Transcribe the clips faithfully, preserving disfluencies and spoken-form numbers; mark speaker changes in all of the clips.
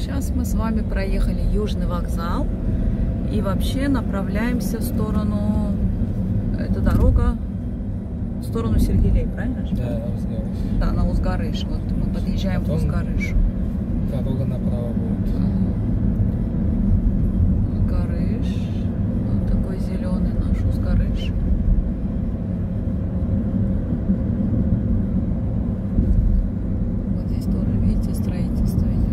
Speaker 1: Сейчас мы с вами проехали Южный вокзал и вообще направляемся в сторону, это дорога в сторону Сергелей, правильно же?
Speaker 2: Да, на Узгарыш.
Speaker 1: Да, на Узгарыш. Вот мы подъезжаем к Узгарышу.
Speaker 2: Дорога направо будет.
Speaker 1: Узгарыш. Вот такой зеленый наш Узгарыш. Вот здесь тоже, видите, строительство идет.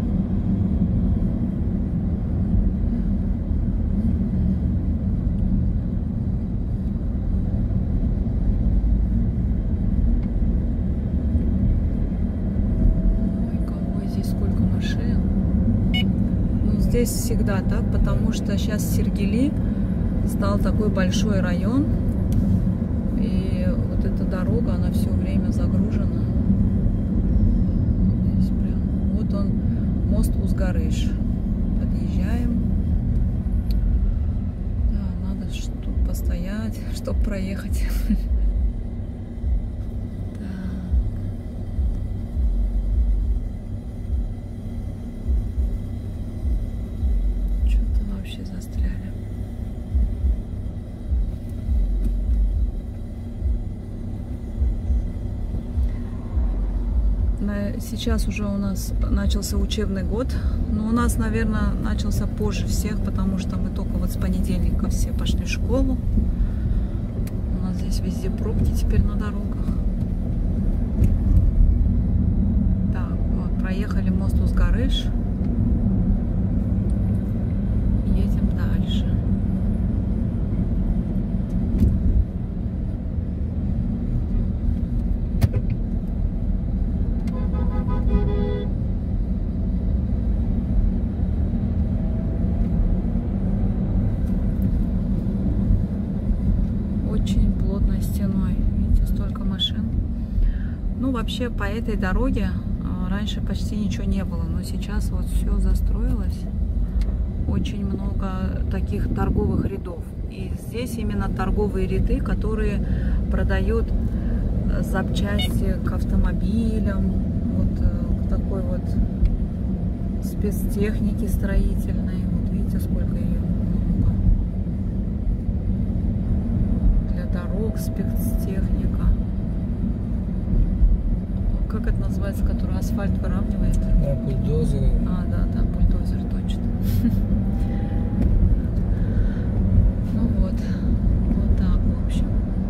Speaker 1: Здесь всегда так, потому что сейчас Сергели стал такой большой район, и вот эта дорога, она все время загружена. Здесь прям. Вот он, мост Узгарыш. Подъезжаем. Да, надо чтобы постоять, чтобы проехать. Застряли. Сейчас уже у нас начался учебный год, но у нас, наверное, начался позже всех, потому что мы только вот с понедельника все пошли в школу. У нас здесь везде пробки теперь на дорогах. Так, вот, проехали мост Узгарыш. Едем дальше. Очень плотной стеной. Видите, столько машин. Ну, вообще, по этой дороге раньше почти ничего не было, но сейчас вот все застроилось. Очень много таких торговых рядов. И здесь именно торговые ряды, которые продают запчасти к автомобилям, вот к такой вот спецтехнике строительной. Вот видите, сколько ее много. Для дорог спецтехника. Как это называется, который асфальт выравнивает?
Speaker 2: Да, бульдозеры.
Speaker 1: А, да, да, бульдозер, точно. Ну вот, вот так, в общем.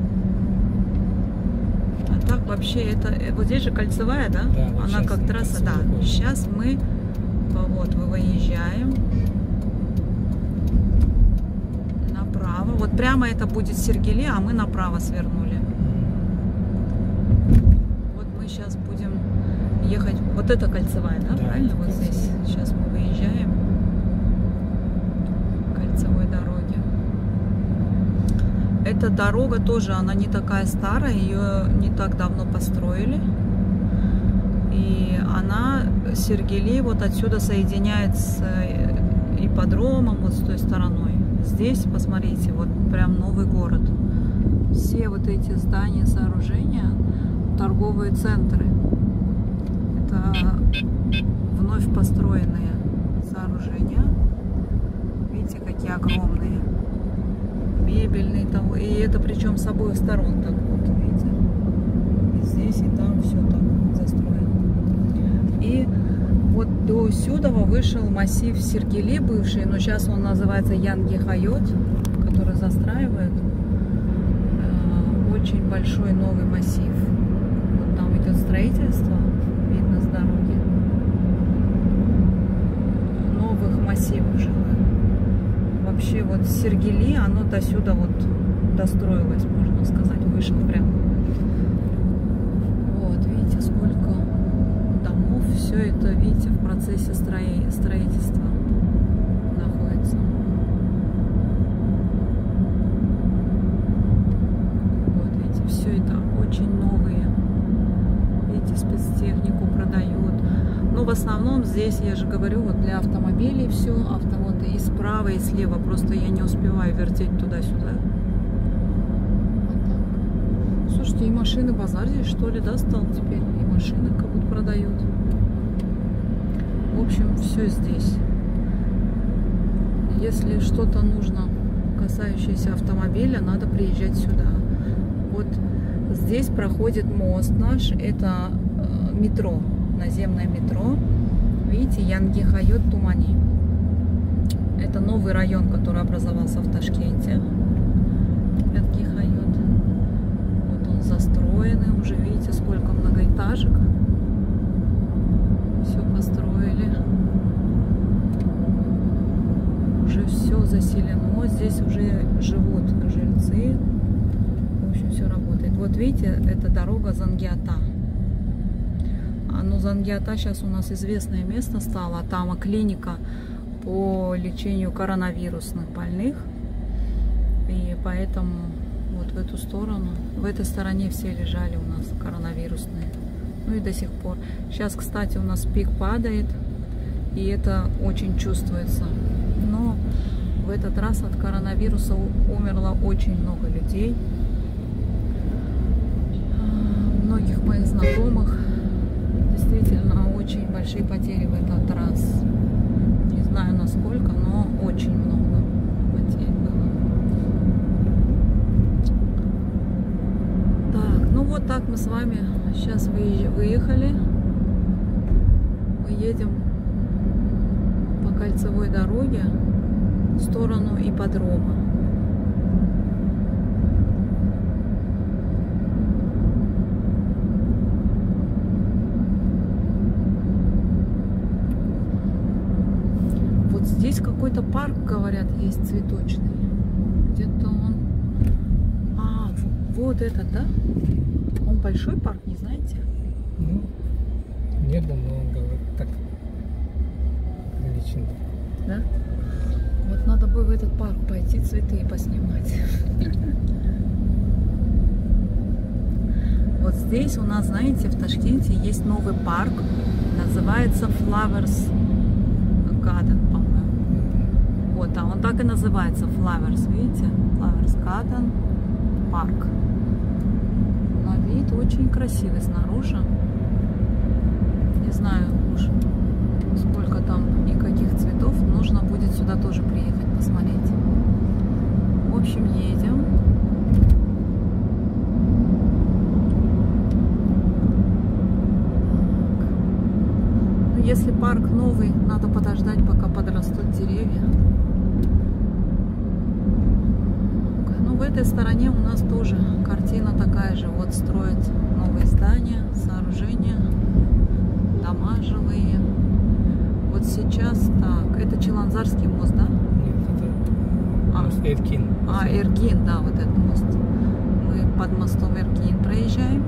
Speaker 1: А так вообще это, вот здесь же кольцевая, да?
Speaker 2: Да, вот
Speaker 1: она как трасса, да. Выходит. Сейчас мы, вот, мы выезжаем направо. Вот прямо это будет Сергели, а мы направо свернули. Вот мы сейчас будем ехать, вот это кольцевая, да, да, правильно? Вот здесь сейчас мы выезжаем кольцевой дороги. Эта дорога тоже, она не такая старая, ее не так давно построили. И она Сергели вот отсюда соединяет с ипподромом, вот с той стороной. Здесь, посмотрите, вот прям новый город. Все вот эти здания, сооружения, торговые центры. Это вновь построенные сооружения. Видите, какие огромные. Мебельные там. И это причем с обоих сторон так вот, видите. И здесь, и там все так застроено. И вот до сюда вышел массив Сергели бывший, но сейчас он называется Янгихайот, который застраивает. Очень большой новый массив. Вот там идет строительство, видно с дороги. Новых массивов жилых. Вообще вот Сергели, оно до сюда вот достроилось, можно сказать, вышел прям. Вот, видите, сколько домов. Все это, видите, в процессе строительства находится. Все это очень новые. Видите, спецтехнику продают. Но в основном здесь, я же говорю, вот для автомобилей все. Автовод и справа, и слева. Просто я не успеваю вертеть туда-сюда. Вот так. Слушайте, и машины базар здесь, что ли, да, стал теперь? И машины как будто продают. В общем, все здесь. Если что-то нужно, касающееся автомобиля, надо приезжать сюда. Вот здесь проходит мост наш, это метро, наземное метро. Видите, Янгихайот Тумани. Это новый район, который образовался в Ташкенте. Янгихайот. Вот он застроенный, уже видите, сколько многоэтажек. Все построили. Уже все заселено. Здесь уже живут жильцы. В общем, все работает. Вот видите, это дорога Зангиата. А ну, Зангиата сейчас у нас известное место стало. Там клиника по лечению коронавирусных больных. И поэтому вот в эту сторону, в этой стороне все лежали у нас коронавирусные. Ну и до сих пор. Сейчас, кстати, у нас пик падает. И это очень чувствуется. Но в этот раз от коронавируса умерло очень много людей. Многих моих знакомых. Действительно, очень большие потери в этот раз. Не знаю насколько, но очень много потерь было. Так, ну вот так мы с вами сейчас выехали. Мы едем по кольцевой дороге в сторону ипподрома. Вот здесь какой-то парк, говорят, есть цветочный. Где-то он... А, вот этот, да? Он большой парк, не знаете?
Speaker 2: Ну, не был, но он говорит так. Лично.
Speaker 1: Да? Вот надо бы в этот парк пойти, цветы поснимать. Вот здесь у нас, знаете, в Ташкенте есть новый парк. Называется Flowers Garden, по-моему. Вот, а он так и называется, Flowers, видите? Flowers Garden парк. На вид очень красивый снаружи. Не знаю уж, сколько там и каких цветов. Нужно будет сюда тоже приехать, посмотреть. В общем, едем. Ну, если парк новый, надо подождать, пока подрастут деревья. Ну, в этой стороне у нас тоже картина такая же. Вот строят новые здания, сооружения, дома жилые. Вот сейчас, так, это Чиланзарский мост, да?
Speaker 2: Нет, это
Speaker 1: а.
Speaker 2: мост Эркин.
Speaker 1: А, Эргин, да, вот этот мост. Мы под мостом Эргин проезжаем.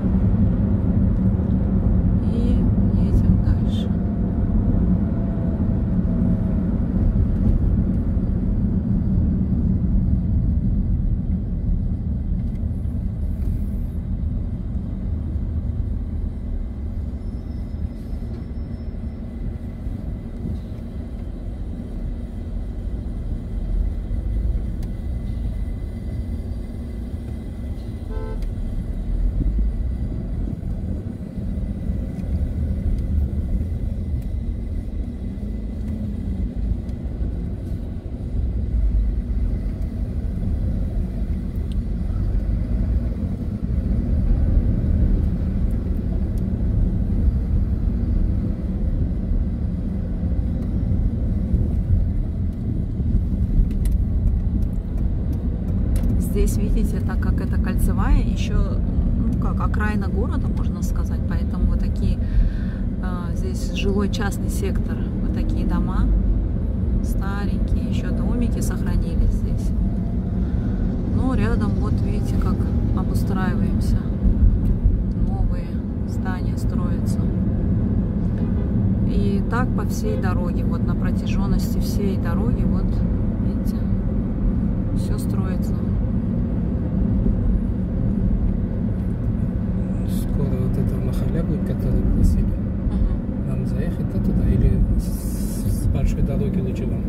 Speaker 1: И едем дальше. Здесь, видите, так как это кольцевая, еще, ну как, окраина города, можно сказать, поэтому вот такие, э, здесь жилой частный сектор, вот такие дома, старенькие, еще домики сохранились здесь. Но рядом, вот видите, как обустраиваемся, новые здания строятся. И так по всей дороге, вот на протяженности всей дороги, вот, видите, все строится.
Speaker 2: Скоро вот эта махаля будет, которую просили.
Speaker 1: Угу.
Speaker 2: Нам заехать туда или с большой дороги лучше вам?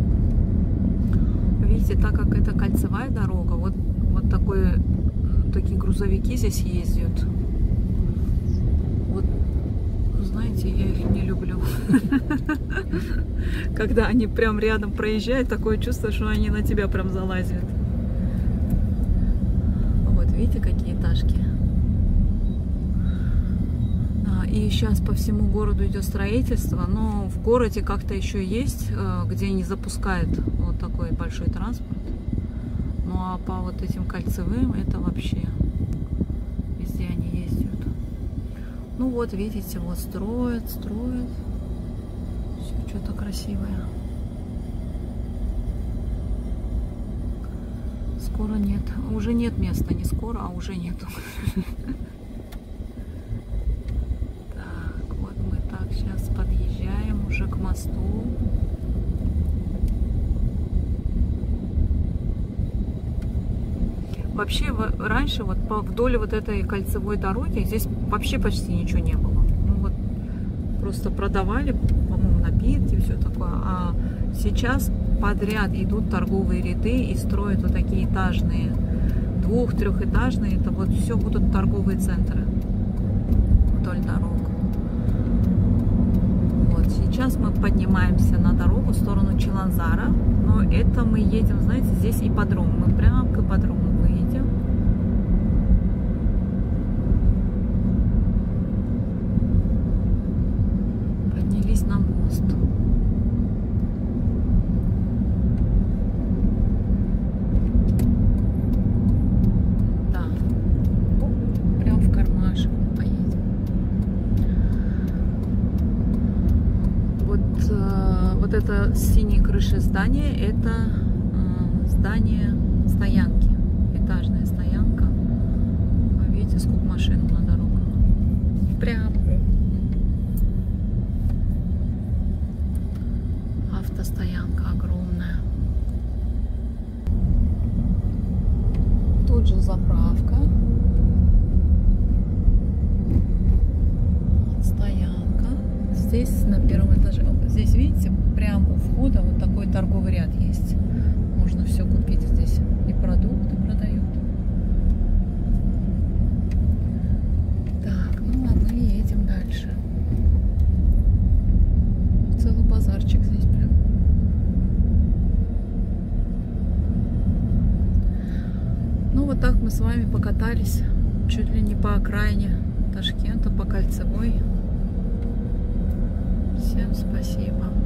Speaker 1: Видите, так как это кольцевая дорога, вот, вот такой, такие грузовики здесь ездят. Вот, знаете, я их не люблю. когда они прям рядом проезжают, такое чувство, что они на тебя прям залазят. Вот, видите, какие этажки. И сейчас по всему городу идет строительство, но в городе как-то еще есть, где не запускают вот такой большой транспорт. Ну а по вот этим кольцевым это вообще везде они ездят. Ну вот, видите, вот строят, строят. Все что-то красивое. Скоро нет. Уже нет места, не скоро, а уже нету. Сейчас подъезжаем уже к мосту. Вообще раньше вот по вдоль вот этой кольцевой дороги здесь вообще почти ничего не было. Ну вот просто продавали, по-моему, напитки и все такое. А сейчас подряд идут торговые ряды и строят вот такие этажные, двух-трехэтажные. Это вот все будут торговые центры вдоль дорог. Сейчас мы поднимаемся на дорогу в сторону Чиланзара, но это мы едем, знаете, здесь ипподром, мы прямо к ипподрому выедем. Поднялись на мост. Да, прям в кармашек мы поедем. Вот это с синей крыши здание, это э, здание стоянки, этажная стоянка. Вы видите, сколько машин на дорогу. Прям. Автостоянка огромная. Тут же заправка. Стоянка. Здесь на первом этаже. Здесь, видите, прямо у входа вот такой торговый ряд есть. Можно все купить здесь. И продукты продают. Так, ну ладно, едем дальше. Целый базарчик здесь прям. Ну вот так мы с вами покатались чуть ли не по окраине Ташкента, по Кольцевой. Всем спасибо.